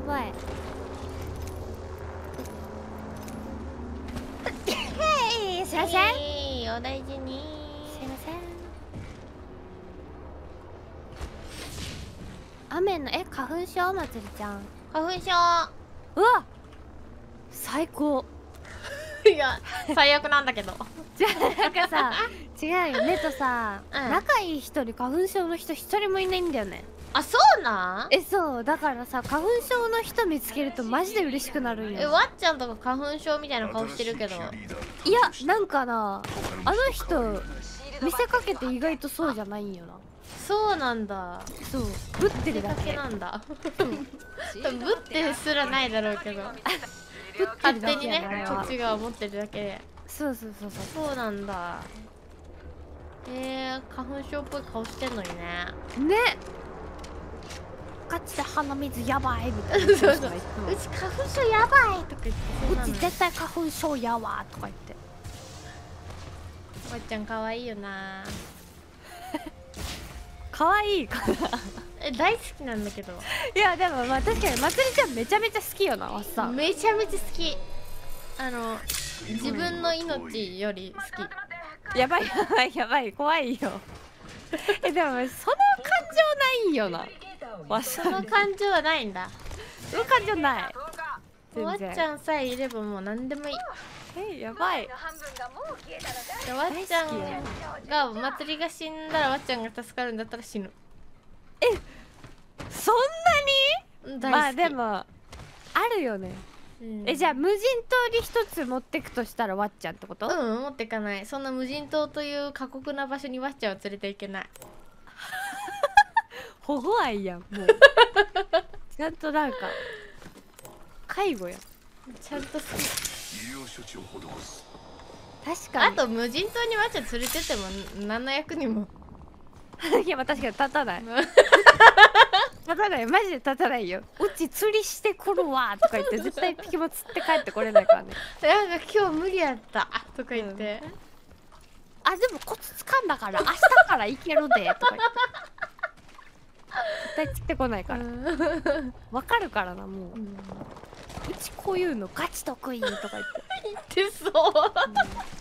ばい。へい、すいません。 お大事に。 すいません。雨の花粉症まつりちゃん。 花粉症。 うわ、最高。 いや最悪なんだけど。 じゃあなんかさ、違うよねとさ、 うん、 仲いい人に花粉症の人一人もいないんだよね。 あ、そうなん？ そうだからさ、花粉症の人見つけるとマジで嬉しくなるんよ。 わっちゃんとか花粉症みたいな顔してるけど。 いや、なんかな、あの人見せかけて意外とそうじゃないんよな。 そうなんだ。 そう、ぶってるだけなんだ。ぶってすらないだろうけど。 ぶって勝るだけ手にね、 やな。 こっちが思ってるだけで。 そうそうそうそう。 そうなんだ。花粉症っぽい顔してんのにね。 ね。ガチで鼻水やばいみたいな。 そうそう。うち花粉症やばいとか言って。 うち絶対花粉症やわとか言って。 わっちゃん可愛いよな。 可愛いかな。 大好きなんだけど。 いやでもまあ確かにまつりちゃんめちゃめちゃ好きよな、わっさ。 めちゃめちゃ好き。自分の命より好き。やばいやばいやばい、怖いよ。でもその感情ないよな、わっさ。 その感情はないんだ。 その感情ない。 わっちゃんさえいればもう何でもいい。 やばい。 わっちゃんが祭りが死んだらわっちゃんが助かるんだったら死ぬ。 そんなに？まあでもあるよね。じゃあ無人島に一つ持ってくとしたらわっちゃんってこと？ 持ってかない。そんな無人島という過酷な場所にわっちゃんを連れていけない。 保護愛やん、もう。ちゃんとなんか介護やん。 ちゃんと好き。 確かに。 あと無人島にわっちゃん連れてっても何の役にも。 いや、まあ確かに立たない。立たない、マジで立たないよ。うち釣りしてくるわとか言って絶対一匹も釣って帰ってこれないからね。 なんか今日無理やったとか言って、 あ、でもコツ掴んだから明日から行けるでとか言って絶対釣ってこないからわかるからな、もう、うちこういうのガチ得意とか言って言ってそう